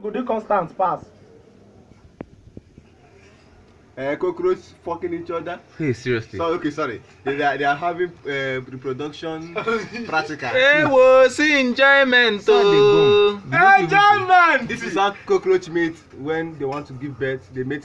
Could you constant pass? Cockroach fucking each other. Hey, seriously. So okay, sorry. They are having reproduction practical. Hey, was enjoyment. Enjoyment. This is how cockroach mate when they want to give birth. They mate